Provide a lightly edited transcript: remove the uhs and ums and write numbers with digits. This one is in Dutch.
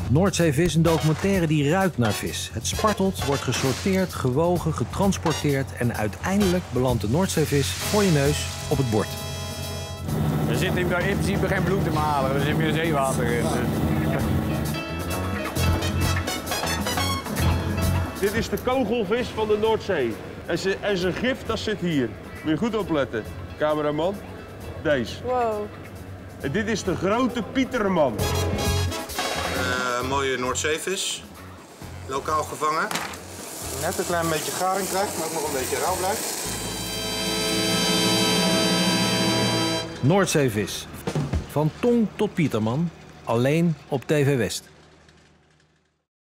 Noordzeevis, een documentaire die ruikt naar vis. Het spartelt, wordt gesorteerd, gewogen, getransporteerd en uiteindelijk belandt de Noordzeevis voor je neus op het bord. Er zit in principe geen bloed te halen, er zit meer zeewater in. Dit is de kogelvis van de Noordzee. En zijn gif, dat zit hier. Moet je goed opletten, cameraman. Deze. Wow. En dit is de grote pieterman. Mooie Noordzeevis. Lokaal gevangen. Net een klein beetje garing krijgt, maar ook nog een beetje rauw blijft. Noordzeevis. Van tong tot Pieterman. Alleen op TV West.